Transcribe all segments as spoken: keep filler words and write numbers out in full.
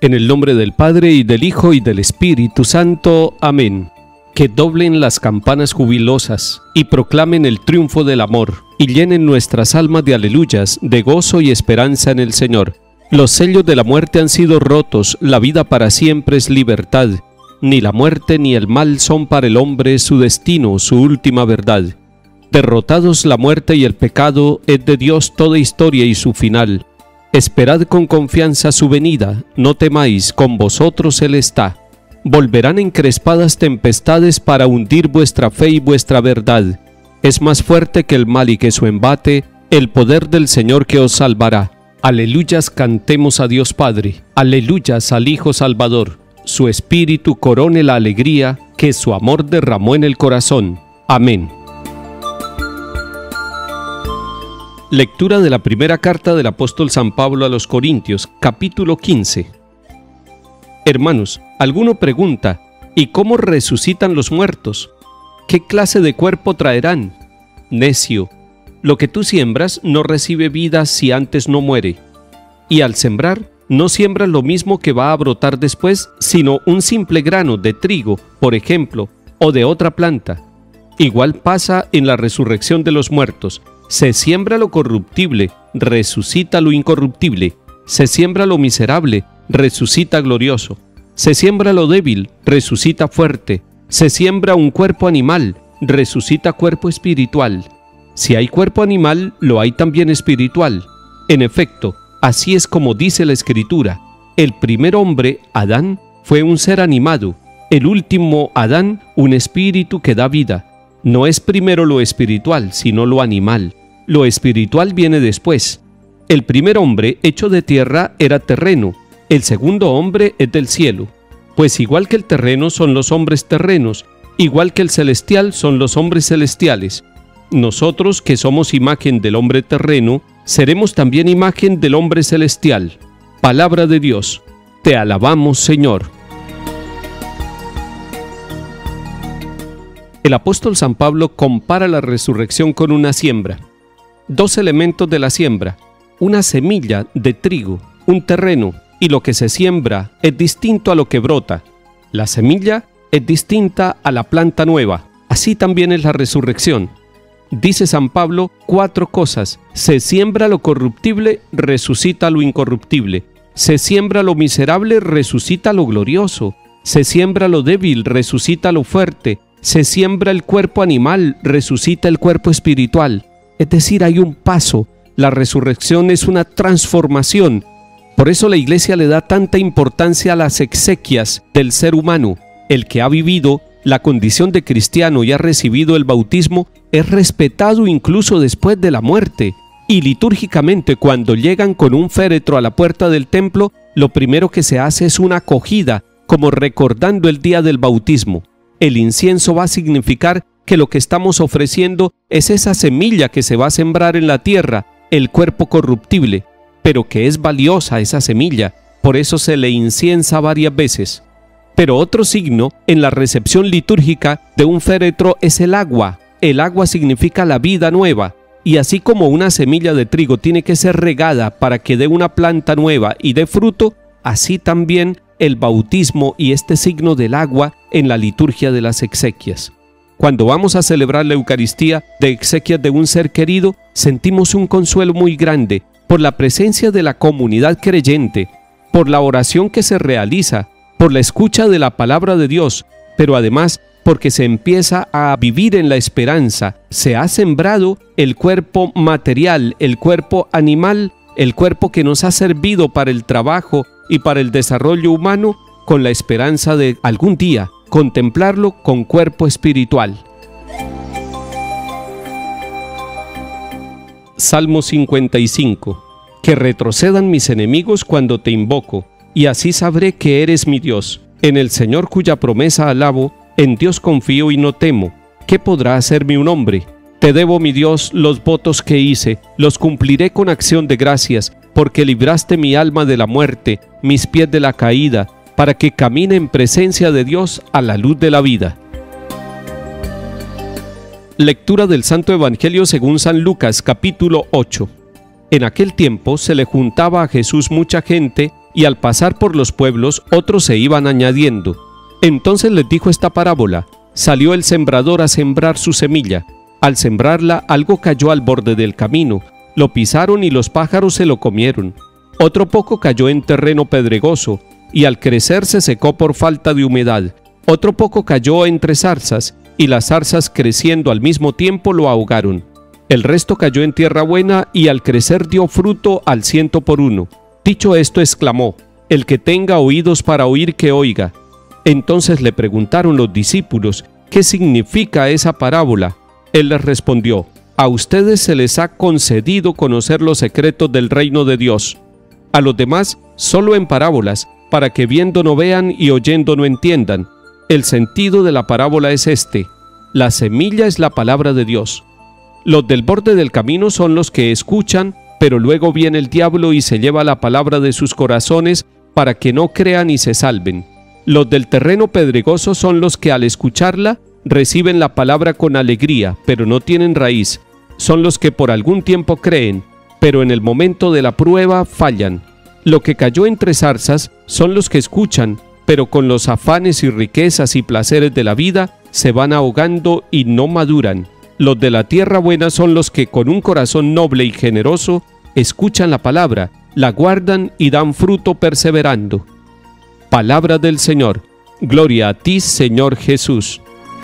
En el nombre del Padre, y del Hijo, y del Espíritu Santo. Amén. Que doblen las campanas jubilosas, y proclamen el triunfo del amor, y llenen nuestras almas de aleluyas, de gozo y esperanza en el Señor. Los sellos de la muerte han sido rotos, la vida para siempre es libertad. Ni la muerte ni el mal son para el hombre su destino, su última verdad. Derrotados la muerte y el pecado, es de Dios toda historia y su final. Esperad con confianza su venida, no temáis, con vosotros Él está. Volverán encrespadas tempestades para hundir vuestra fe y vuestra verdad. Es más fuerte que el mal y que su embate, el poder del Señor que os salvará. Aleluyas, cantemos a Dios Padre, aleluyas al Hijo Salvador. Su Espíritu corone la alegría que su amor derramó en el corazón. Amén. Lectura de la primera carta del apóstol San Pablo a los Corintios, capítulo quince. Hermanos, alguno pregunta, ¿y cómo resucitan los muertos? ¿Qué clase de cuerpo traerán? Necio, lo que tú siembras no recibe vida si antes no muere. Y al sembrar, no siembras lo mismo que va a brotar después, sino un simple grano de trigo, por ejemplo, o de otra planta. Igual pasa en la resurrección de los muertos. Se siembra lo corruptible, resucita lo incorruptible. Se siembra lo miserable, resucita glorioso. Se siembra lo débil, resucita fuerte. Se siembra un cuerpo animal, resucita cuerpo espiritual. Si hay cuerpo animal, lo hay también espiritual. En efecto, así es como dice la Escritura. El primer hombre, Adán, fue un ser animado. El último, Adán, un espíritu que da vida. No es primero lo espiritual, sino lo animal. Lo espiritual viene después. El primer hombre, hecho de tierra, era terreno. El segundo hombre es del cielo. Pues igual que el terreno son los hombres terrenos, igual que el celestial son los hombres celestiales. Nosotros, que somos imagen del hombre terreno, seremos también imagen del hombre celestial. Palabra de Dios. Te alabamos, Señor. El apóstol San Pablo compara la resurrección con una siembra. Dos elementos de la siembra, una semilla de trigo, un terreno, y lo que se siembra es distinto a lo que brota. La semilla es distinta a la planta nueva. Así también es la resurrección. Dice San Pablo cuatro cosas. Se siembra lo corruptible, resucita lo incorruptible. Se siembra lo miserable, resucita lo glorioso. Se siembra lo débil, resucita lo fuerte. Se siembra el cuerpo animal, resucita el cuerpo espiritual. Es decir, hay un paso. La resurrección es una transformación. Por eso la Iglesia le da tanta importancia a las exequias del ser humano. El que ha vivido la condición de cristiano y ha recibido el bautismo es respetado incluso después de la muerte. Y litúrgicamente, cuando llegan con un féretro a la puerta del templo, lo primero que se hace es una acogida, como recordando el día del bautismo. El incienso va a significar que lo que estamos ofreciendo es esa semilla que se va a sembrar en la tierra, el cuerpo corruptible, pero que es valiosa esa semilla, por eso se le inciensa varias veces. Pero otro signo en la recepción litúrgica de un féretro es el agua. El agua significa la vida nueva, y así como una semilla de trigo tiene que ser regada para que dé una planta nueva y dé fruto, así también el bautismo y este signo del agua en la liturgia de las exequias. Cuando vamos a celebrar la Eucaristía de exequias de un ser querido, sentimos un consuelo muy grande por la presencia de la comunidad creyente, por la oración que se realiza, por la escucha de la palabra de Dios, pero además porque se empieza a vivir en la esperanza. Se ha sembrado el cuerpo material, el cuerpo animal, el cuerpo que nos ha servido para el trabajo y para el desarrollo humano, con la esperanza de algún día contemplarlo con cuerpo espiritual. Salmo cincuenta y cinco. Que retrocedan mis enemigos cuando te invoco, y así sabré que eres mi Dios. En el Señor cuya promesa alabo, en Dios confío y no temo. ¿Qué podrá hacerme un hombre? Te debo, mi Dios, los votos que hice, los cumpliré con acción de gracias, porque libraste mi alma de la muerte, mis pies de la caída, para que camine en presencia de Dios a la luz de la vida. Lectura del Santo Evangelio según San Lucas, capítulo ocho. En aquel tiempo se le juntaba a Jesús mucha gente y al pasar por los pueblos otros se iban añadiendo. Entonces les dijo esta parábola: salió el sembrador a sembrar su semilla. Al sembrarla, algo cayó al borde del camino, lo pisaron y los pájaros se lo comieron. Otro poco cayó en terreno pedregoso, y al crecer se secó por falta de humedad. Otro poco cayó entre zarzas, y las zarzas creciendo al mismo tiempo lo ahogaron. El resto cayó en tierra buena, y al crecer dio fruto al ciento por uno. Dicho esto, exclamó: el que tenga oídos para oír, que oiga. Entonces le preguntaron los discípulos: ¿qué significa esa parábola? Él les respondió: a ustedes se les ha concedido conocer los secretos del reino de Dios. A los demás, solo en parábolas, para que viendo no vean y oyendo no entiendan. El sentido de la parábola es este: la semilla es la palabra de Dios. Los del borde del camino son los que escuchan, pero luego viene el diablo y se lleva la palabra de sus corazones para que no crean y se salven. Los del terreno pedregoso son los que al escucharla reciben la palabra con alegría, pero no tienen raíz. Son los que por algún tiempo creen, pero en el momento de la prueba fallan. Lo que cayó entre zarzas son los que escuchan, pero con los afanes y riquezas y placeres de la vida se van ahogando y no maduran. Los de la tierra buena son los que con un corazón noble y generoso escuchan la palabra, la guardan y dan fruto perseverando. Palabra del Señor. Gloria a ti, Señor Jesús.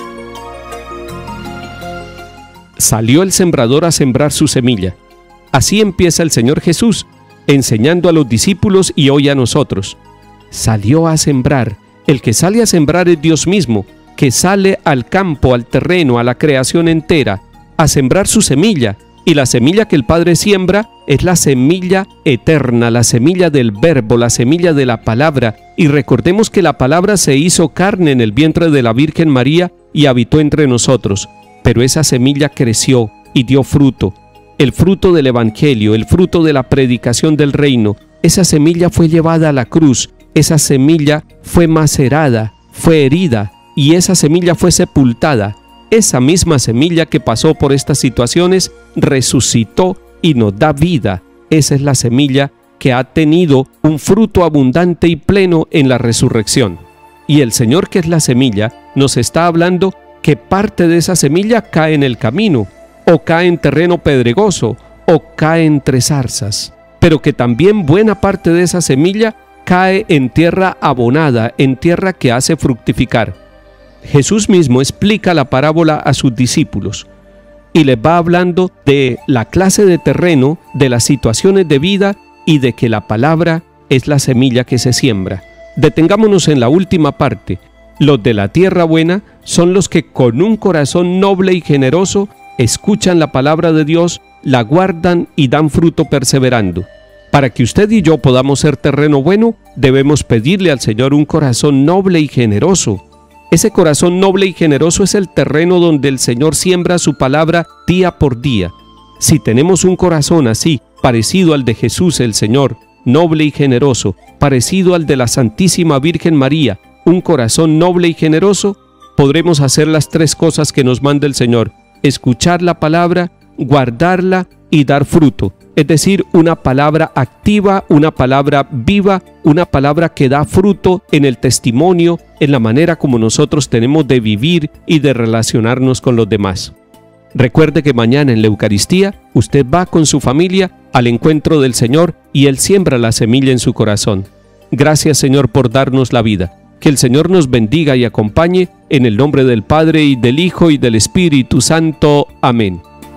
Salió el sembrador a sembrar su semilla. Así empieza el Señor Jesús, enseñando a los discípulos y hoy a nosotros. Salió a sembrar. El que sale a sembrar es Dios mismo, que sale al campo, al terreno, a la creación entera, a sembrar su semilla. Y la semilla que el Padre siembra es la semilla eterna, la semilla del Verbo, la semilla de la palabra. Y recordemos que la palabra se hizo carne en el vientre de la Virgen María y habitó entre nosotros. Pero esa semilla creció y dio fruto. El fruto del Evangelio, el fruto de la predicación del reino. Esa semilla fue llevada a la cruz. Esa semilla fue macerada, fue herida y esa semilla fue sepultada. Esa misma semilla que pasó por estas situaciones resucitó y nos da vida. Esa es la semilla que ha tenido un fruto abundante y pleno en la resurrección. Y el Señor, que es la semilla, nos está hablando que parte de esa semilla cae en el camino, o cae en terreno pedregoso, o cae entre zarzas, pero que también buena parte de esa semilla cae en tierra abonada, en tierra que hace fructificar. Jesús mismo explica la parábola a sus discípulos y les va hablando de la clase de terreno, de las situaciones de vida y de que la palabra es la semilla que se siembra. Detengámonos en la última parte. Los de la tierra buena son los que con un corazón noble y generoso escuchan la palabra de Dios, la guardan y dan fruto perseverando. Para que usted y yo podamos ser terreno bueno, debemos pedirle al Señor un corazón noble y generoso. Ese corazón noble y generoso es el terreno donde el Señor siembra su palabra día por día. Si tenemos un corazón así, parecido al de Jesús el Señor, noble y generoso, parecido al de la Santísima Virgen María, un corazón noble y generoso, podremos hacer las tres cosas que nos manda el Señor: escuchar la palabra, guardarla y dar fruto. Es decir, una palabra activa, una palabra viva, una palabra que da fruto en el testimonio, en la manera como nosotros tenemos de vivir y de relacionarnos con los demás. Recuerde que mañana en la Eucaristía usted va con su familia al encuentro del Señor y Él siembra la semilla en su corazón. Gracias, Señor, por darnos la vida. Que el Señor nos bendiga y acompañe en el nombre del Padre y del Hijo y del Espíritu Santo. Amén.